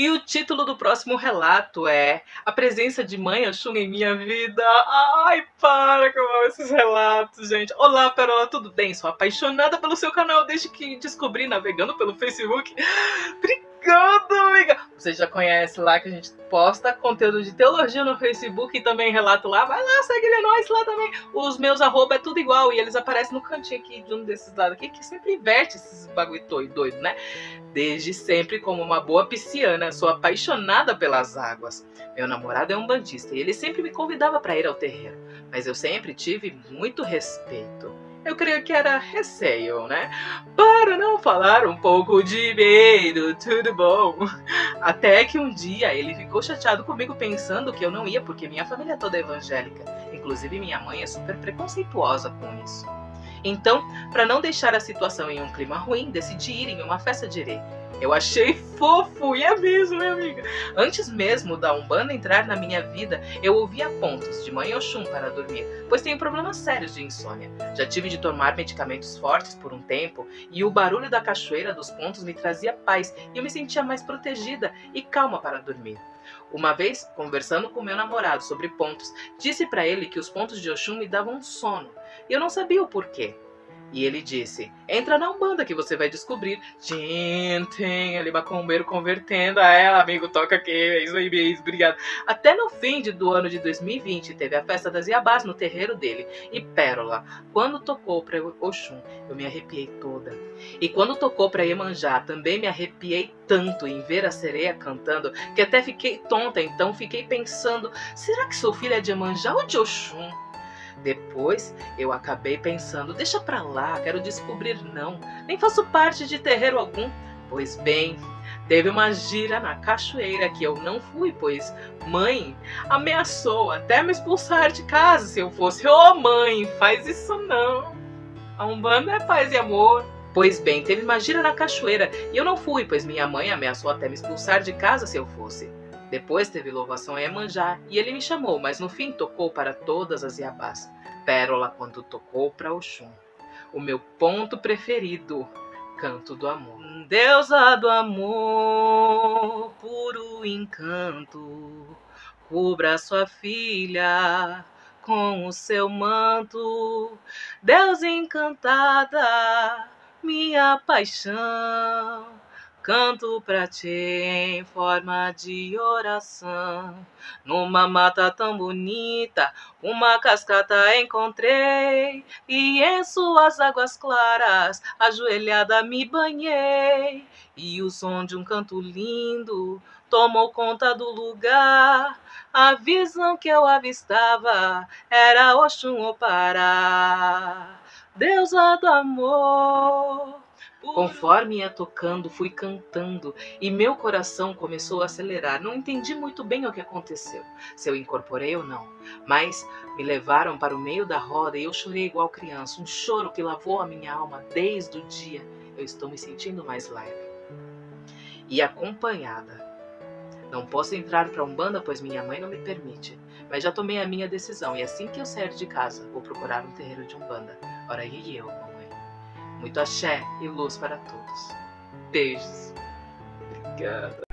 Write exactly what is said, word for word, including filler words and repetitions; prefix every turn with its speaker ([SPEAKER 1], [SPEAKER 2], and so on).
[SPEAKER 1] E o título do próximo relato é A Presença de Mãe Oxum em Minha Vida. Ai, para que eu amo esses relatos, gente. Olá, Perola, tudo bem? Sou apaixonada pelo seu canal desde que descobri navegando pelo Facebook. Obrigada, amiga! Você já conhece lá que a gente posta conteúdo de teologia no Facebook e também relato lá. Vai lá, segue nós lá também. Os meus arroba é tudo igual e eles aparecem no cantinho aqui de um desses lados aqui, que sempre inverte esses bagulho doido, né? Desde sempre, como uma boa pisciana, sou apaixonada pelas águas. Meu namorado é um bandista e ele sempre me convidava para ir ao terreiro, mas eu sempre tive muito respeito. Eu creio que era receio, né? Para não falar um pouco de medo, tudo bom? Até que um dia ele ficou chateado comigo pensando que eu não ia porque minha família toda é evangélica. Inclusive minha mãe é super preconceituosa com isso. Então, para não deixar a situação em um clima ruim, decidi ir em uma festa de herê. Eu achei fofo, e é mesmo, minha amiga. Antes mesmo da Umbanda entrar na minha vida, eu ouvia pontos de Mãe Oxum para dormir, pois tenho problemas sérios de insônia. Já tive de tomar medicamentos fortes por um tempo, e o barulho da cachoeira dos pontos me trazia paz, e eu me sentia mais protegida e calma para dormir. Uma vez, conversando com meu namorado sobre pontos, disse para ele que os pontos de Oxum me davam sono, e eu não sabia o porquê. E ele disse, entra na Umbanda que você vai descobrir. Gente, tem ali macumbeiro convertendo a ela, amigo, toca aqui, é isso aí mesmo, obrigado. Até no fim de, do ano de dois mil e vinte, teve a festa das Iabás no terreiro dele. E Pérola, quando tocou para Oxum, eu me arrepiei toda. E quando tocou para Iemanjá, também me arrepiei tanto em ver a sereia cantando, que até fiquei tonta, então fiquei pensando, será que sou filha de Iemanjá ou de Oxum? Depois eu acabei pensando, deixa pra lá, quero descobrir não, nem faço parte de terreiro algum. Pois bem, teve uma gira na cachoeira que eu não fui, pois mãe ameaçou até me expulsar de casa se eu fosse. Ô oh, mãe, faz isso não, a Umbanda é paz e amor. Pois bem, teve uma gira na cachoeira e eu não fui, pois minha mãe ameaçou até me expulsar de casa se eu fosse. Depois teve louvação a Iemanjá e ele me chamou, mas no fim tocou para todas as Iabás. Pérola quando tocou para Oxum. O meu ponto preferido, canto do amor. Deusa do amor, puro encanto, cubra sua filha com o seu manto. Deus encantada, minha paixão, canto pra ti em forma de oração. Numa mata tão bonita, uma cascata encontrei, e em suas águas claras, ajoelhada me banhei. E o som de um canto lindo tomou conta do lugar. A visão que eu avistava era Oxum Opará, deusa do amor. Conforme ia tocando, fui cantando e meu coração começou a acelerar. Não entendi muito bem o que aconteceu, se eu incorporei ou não, mas me levaram para o meio da roda e eu chorei igual criança, um choro que lavou a minha alma desde o dia. Eu estou me sentindo mais leve e acompanhada. Não posso entrar para Umbanda, pois minha mãe não me permite, mas já tomei a minha decisão e assim que eu sair de casa, vou procurar um terreiro de Umbanda. Ora aí e eu, mamãe. Muito axé e luz para todos. Beijos. Obrigada.